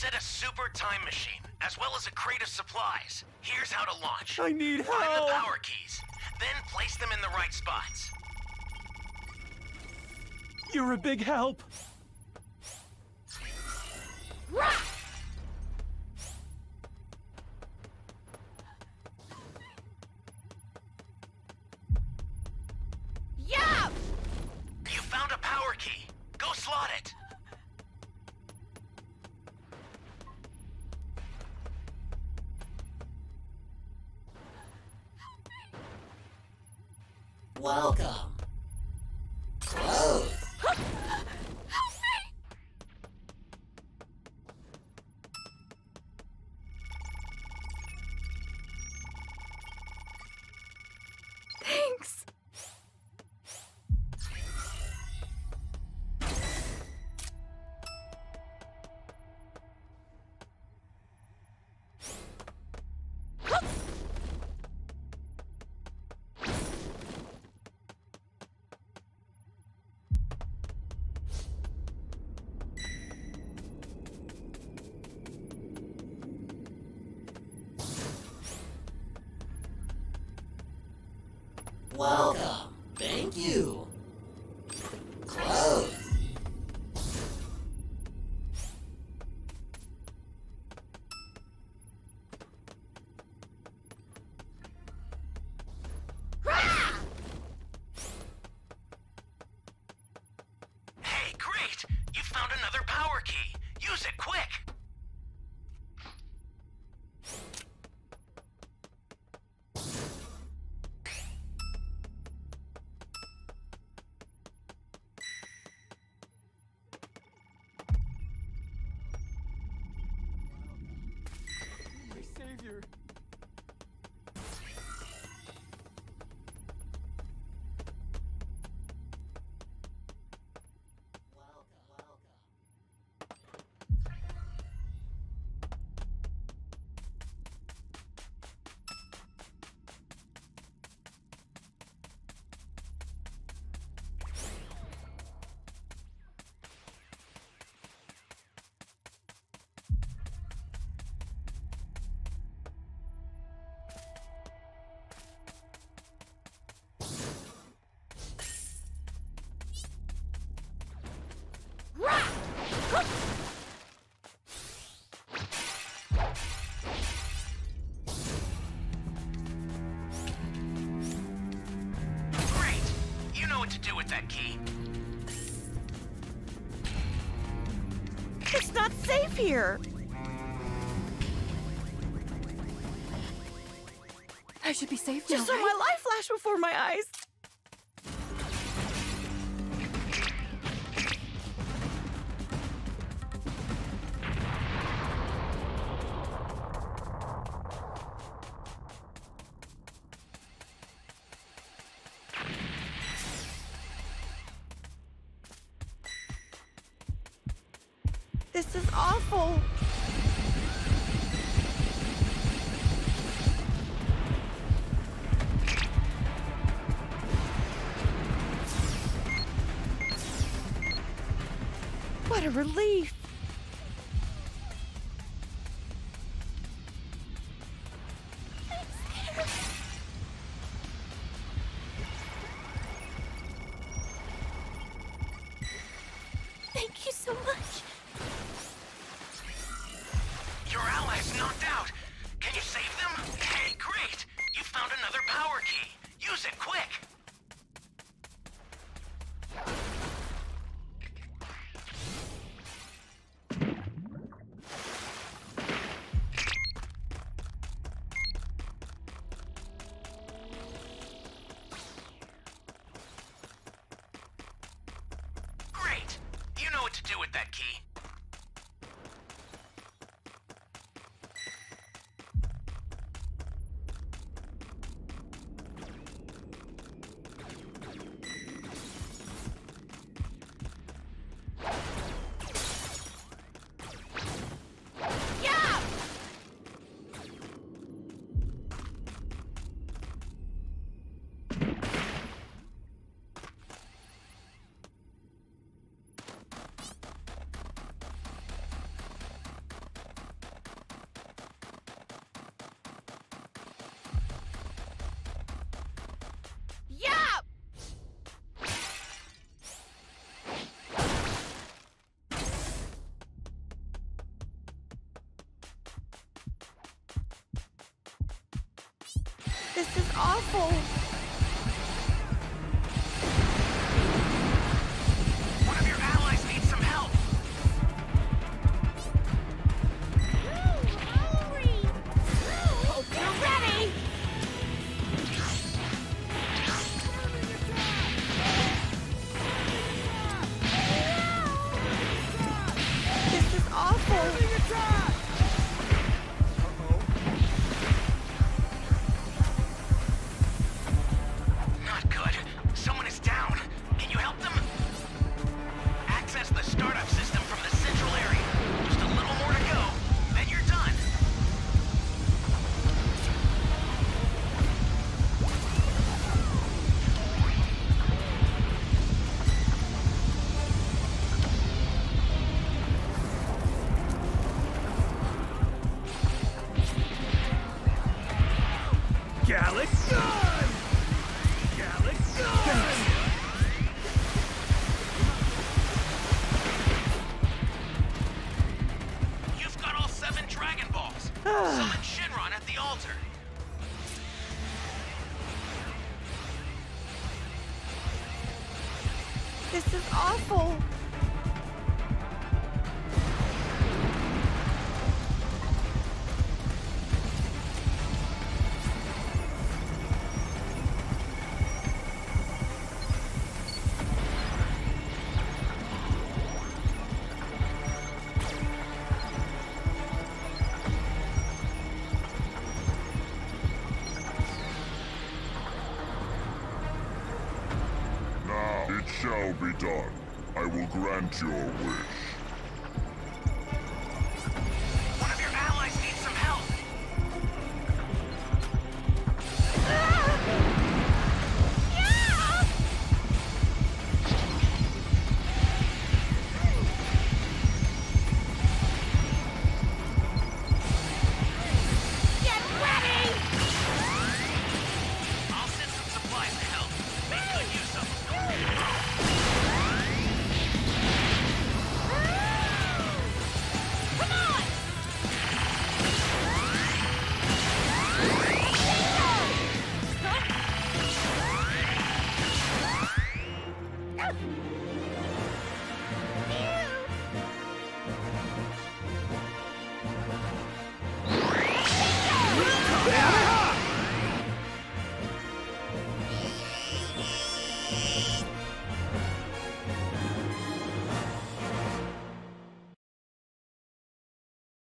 wanted a super time machine, as well as a crate of supplies. Here's how to launch. I need Find help! the power keys, then place them in the right spots. You're a big help! Yeah! You found a power key. Go slot it. Welcome. Close. Thanks. Welcome. Thank you. Close. Hey, great! You found another power key. Use it quick. My savior! Great! You know what to do with that key. It's not safe here. I should be safe now, Just saw right? my life flash before my eyes. This is awful. What a relief. Thank you so much. Your ally's knocked out. Can you save them? Hey, great! You found another power key. Use it quick. Great! You know what to do with that key. Yeah! This is awful. One of your allies needs some help. Hope you're ready. This is awful. Not good. Someone is down. Can you help them? Access the startup system from the central area. Just a little more to go, then you're done. Gallic gun! Gallic gun! You've got all 7 Dragon Balls. Summon Shinron at the altar. This is awful. Now it shall be done. I will grant your wish. One of your allies needs some help. Get ready! I'll send some supplies to help. Make good use of them. Come on! Huh?